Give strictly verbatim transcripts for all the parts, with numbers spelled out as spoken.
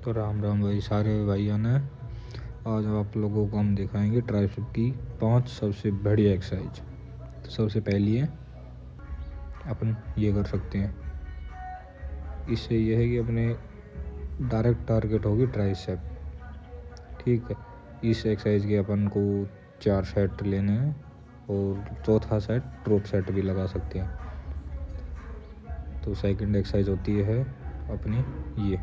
तो राम राम भाई सारे भाइयों ने। आज आप लोगों को हम दिखाएंगे ट्राइसेप की पांच सबसे बढ़िया एक्सरसाइज। तो सबसे पहली है अपन ये कर सकते हैं। इससे यह है कि अपने डायरेक्ट टारगेट होगी ट्राइसेप। ठीक है, इस एक्सरसाइज के अपन को चार सेट लेने हैं और चौथा सेट ड्रॉप सेट भी लगा सकते हैं। तो सेकंड एक्सरसाइज होती है अपनी ये।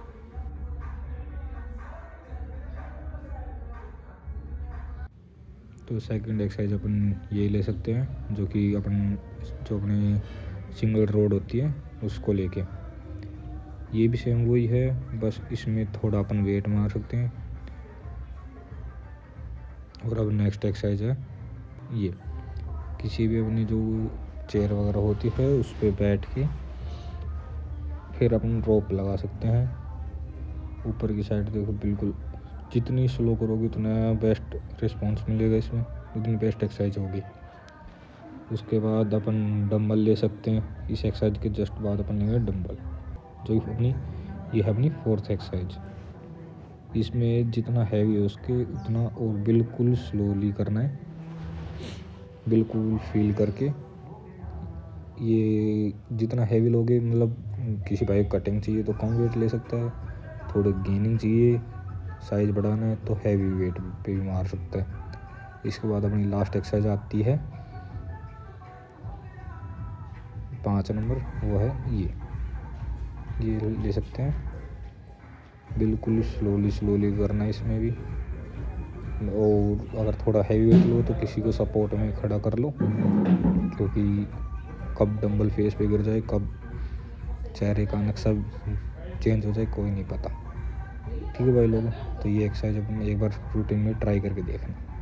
तो सेकंड एक्सरसाइज अपन ये ले सकते हैं जो कि अपन जो अपने सिंगल रोड होती है उसको लेके। ये भी सेम वही है, बस इसमें थोड़ा अपन वेट मार सकते हैं। और अब नेक्स्ट एक्सरसाइज है ये। किसी भी अपनी जो चेयर वगैरह होती है उस पर बैठ के फिर अपन रोप लगा सकते हैं ऊपर की साइड। देखो बिल्कुल जितनी स्लो करोगे उतना बेस्ट रिस्पॉन्स मिलेगा, इसमें उतनी बेस्ट एक्सरसाइज होगी। उसके बाद अपन डंबल ले सकते हैं। इस एक्सरसाइज के जस्ट बाद अपन लेंगे डंबल, जो अपनी ये है अपनी फोर्थ एक्सरसाइज। इसमें जितना हैवी है उसके उतना और बिल्कुल स्लोली करना है, बिल्कुल फील करके। ये जितना हैवी लोगे, मतलब किसी भाई कटिंग चाहिए तो कम वेट ले सकता है, थोड़े गेनिंग चाहिए साइज बढ़ाना है तो हैवी वेट पे भी मार सकता है। इसके बाद अपनी लास्ट एक्सरसाइज आती है पाँच नंबर, वो है ये ये ले सकते हैं। बिल्कुल स्लोली स्लोली करना है इसमें भी। और अगर थोड़ा हैवी वेट लो तो किसी को सपोर्ट में खड़ा कर लो, क्योंकि कब डंबल फेस पे गिर जाए, कब चेहरे का नक्शा चेंज हो जाए कोई नहीं पता। ठीक है भाई लोगों, तो ये एक्सरसाइज अपने एक बार रूटीन में ट्राई करके देखना।